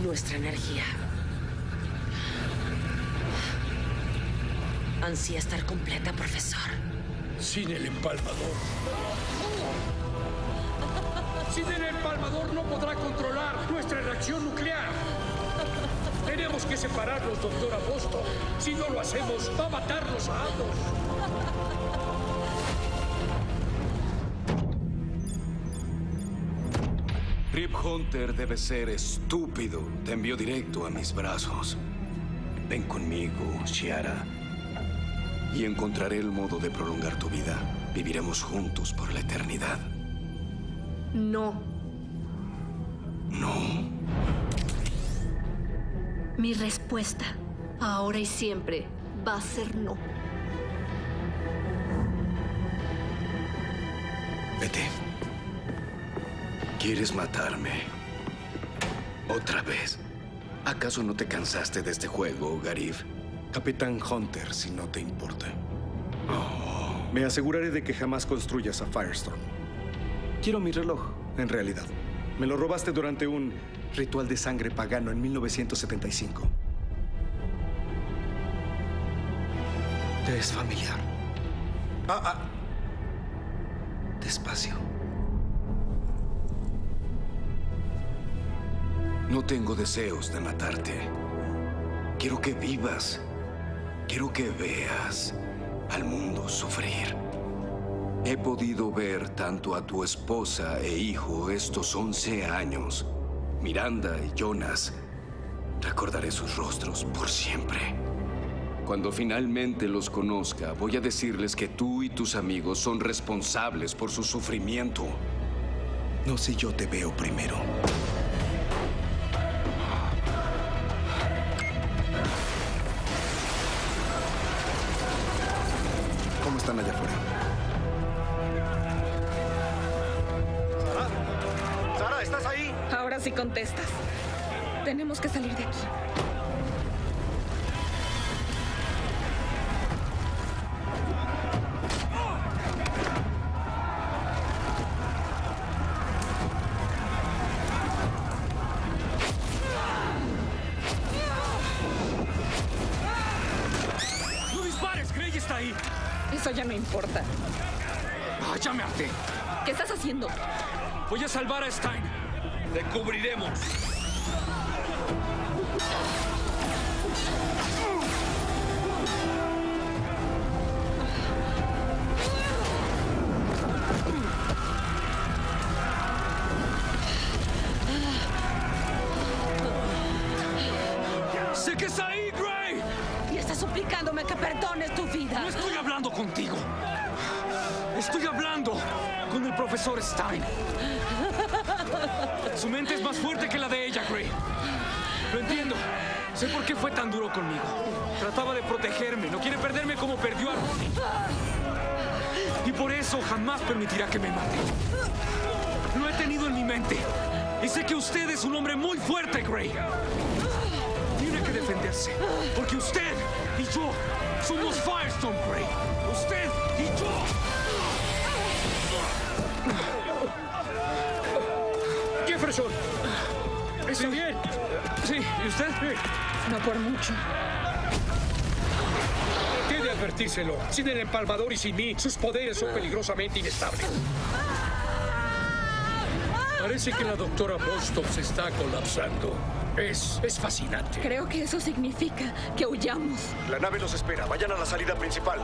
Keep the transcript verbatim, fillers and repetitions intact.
nuestra energía. Ansía estar completa, profesor. Sin el empalmador. Sin el empalmador no podrá controlar nuestra reacción nuclear. Tenemos que separarlos, doctora Boston. Si no lo hacemos, va a matarlos a ambos. Rip Hunter debe ser estúpido. Te envió directo a mis brazos. Ven conmigo, Shiara. Y encontraré el modo de prolongar tu vida. Viviremos juntos por la eternidad. No. ¿No? Mi respuesta, ahora y siempre, va a ser no. Vete. ¿Quieres matarme? ¿Otra vez? ¿Acaso no te cansaste de este juego, Garif? Capitán Hunter, si no te importa. Oh. Me aseguraré de que jamás construyas a Firestorm. Quiero mi reloj, en realidad. Me lo robaste durante un ritual de sangre pagano en mil novecientos setenta y cinco. ¿Te es familiar? Ah, ah. Despacio. No tengo deseos de matarte. Quiero que vivas. Quiero que veas al mundo sufrir. He podido ver tanto a tu esposa e hijo estos once años. Miranda y Jonas. Recordaré sus rostros por siempre. Cuando finalmente los conozca, voy a decirles que tú y tus amigos son responsables por su sufrimiento. No si yo te veo primero. ¿Cómo están allá afuera? ¿Sara? ¿Sara, estás ahí? Ahora sí contestas. Tenemos que salir de aquí. ¡No dispares! ¡Grey está ahí! Eso ya no importa. ¡Ah, ya me harté! ¿Qué estás haciendo? Voy a salvar a Stein. ¡Le cubriremos! ¡Sé que está ahí, Grey! Y estás suplicándome que perdones tu vida. No estoy hablando contigo. Estoy hablando con el profesor Stein. Su mente es más fuerte que la de ella, Grey. Lo entiendo. Sé por qué fue tan duro conmigo. Trataba de protegerme. No quiere perderme como perdió a Ronnie. Y por eso jamás permitirá que me mate. Lo he tenido en mi mente. Y sé que usted es un hombre muy fuerte, Grey. Tiene que defenderse. Porque usted y yo somos Firestorm, Grey. Usted y yo. Jefferson. ¿Está bien? Sí. ¿Y usted? No por mucho. He de advertírselo. Sin el empalmador y sin mí, sus poderes son peligrosamente inestables. Parece que la doctora Boston se está colapsando. Es, es fascinante. Creo que eso significa que huyamos. La nave los espera. Vayan a la salida principal.